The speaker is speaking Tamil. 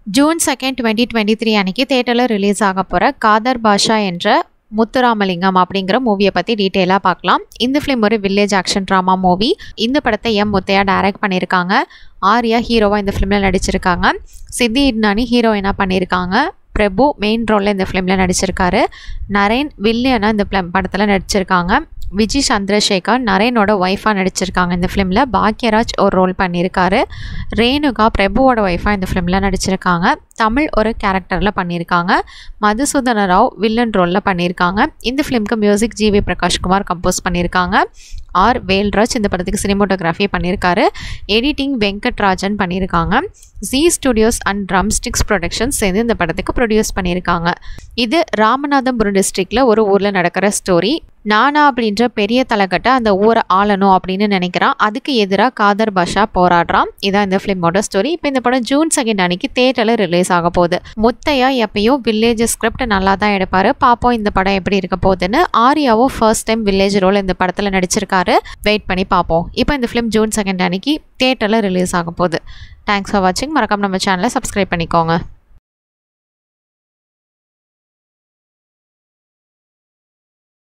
ஜூன் 2, 2023 அன்னைக்கு தியேட்டரில் ரிலீஸ் ஆக போகிற காதர் பாஷா என்ற முத்துராமலிங்கம் அப்படிங்கிற மூவியை பற்றி டீட்டெயிலாக பார்க்கலாம். இந்த ஃபிலிம் ஒரு வில்லேஜ் ஆக்ஷன் ட்ராமா மூவி. இந்த படத்தை முத்தையா டைரக்ட் பண்ணியிருக்காங்க. ஆர்யா ஹீரோவாக இந்த ஃபிலிமில் நடிச்சிருக்காங்க. சித்தி இட்னானி ஹீரோயினாக பண்ணியிருக்காங்க. பிரபு மெயின் ரோலில் இந்த ஃபிலிமில் நடிச்சிருக்காரு. நரேன் வில்லியனாக இந்த படத்தில் நடிச்சிருக்காங்க. விஜய் சந்திரசேகர் நரேனோட ஒய்ஃபாக நடிச்சிருக்காங்க. இந்த ஃபிலிமில் பாக்யராஜ் ஒரு ரோல் பண்ணியிருக்காரு. ரேணுகா பிரபுவோட ஒய்ஃபாக இந்த ஃபிலிமில் நடிச்சிருக்காங்க. தமிழ் ஒரு கேரக்டரில் பண்ணியிருக்காங்க. மதுசூதன ராவ் வில்லன் ரோலில் பண்ணியிருக்காங்க. இந்த ஃபிலிம்க்கு மியூசிக் gvprakash கம்போஸ் பண்ணியிருக்காங்க. ஆர் வேல்ராஜ் இந்த படத்துக்கு சினிமோட்டோகிராஃபி பண்ணியிருக்காரு. எடிட்டிங் வெங்கட்ராஜன் பண்ணியிருக்காங்க. G studios and drumsticks productions சேர்ந்து இந்த படத்துக்கு ப்ரொடியூஸ் பண்ணியிருக்காங்க. இது ராமநாதபுரம் டிஸ்ட்ரிக்டில் ஒரு ஊரில் நடக்கிற ஸ்டோரி. நானா அப்படின்ற பெரிய தலைக்கட்டை அந்த ஊரை ஆளணும் அப்படின்னு நினைக்கிறான். அதுக்கு எதிராக காதர் பாஷா போராடுறான். இதான் இந்த ஃபிலிமோட ஸ்டோரி. இப்போ இந்த படம் ஜூன் 2 அன்னைக்கு தியேட்டரில் ரிலீஸ் ஆக போகுது. முத்தையா எப்பயும் வில்லேஜ் ஸ்கிரிப்ட் நல்லா தான் எடுப்பார். பார்ப்போம் இந்த படம் எப்படி இருக்க போகுதுன்னு. ஆர்யாவும் ஃபர்ஸ்ட் டைம் வில்லேஜ் ரோல் இந்த படத்தில் நடிச்சிருக்காரு. வெயிட் பண்ணி பார்ப்போம். இப்போ இந்த ஃபிலிம் ஜூன் 2 அன்னைக்கு தியேட்டரில் ரிலீஸ் ஆக போகுது. தேங்க்ஸ் ஃபார் வாட்சிங். மறக்காம நம்ம சேனலை சப்ஸ்கிரைப் பண்ணிக்கோங்க.